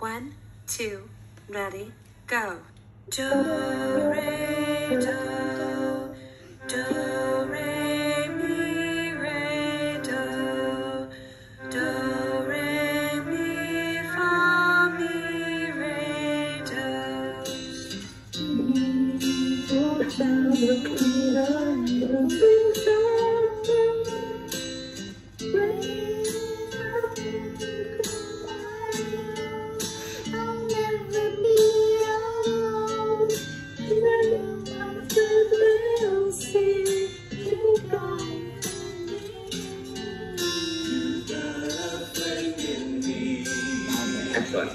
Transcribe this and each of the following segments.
1, 2, ready, go. Do, re, do, do, re, mi, re, do, do, re, mi, fa, mi, re, do. Excellent.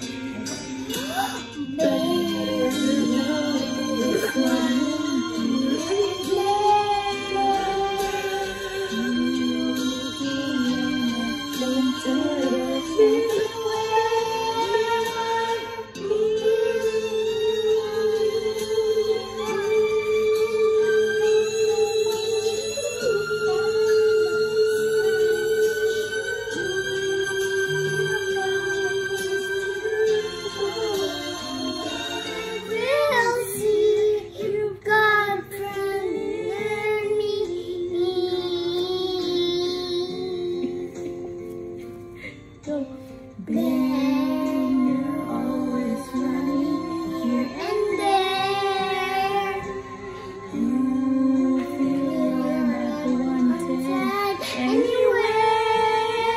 Then you're always running here and there. You feel not wanted anywhere.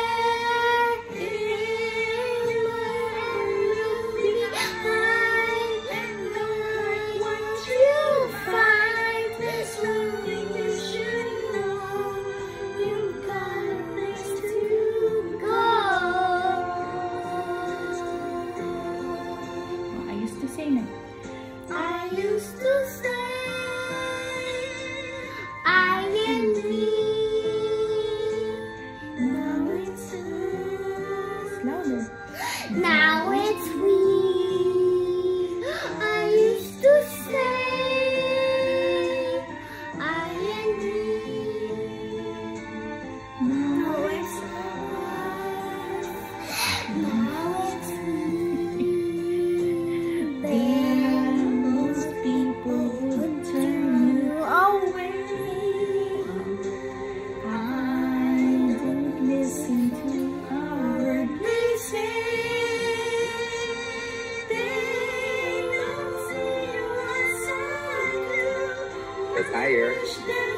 Behind, once you find something you should know, you've got a place to go. I used to say, I and me. Now it's us. Louder. Now it's we. I used to say, I and me. Now it's us. Now it's we. It's higher.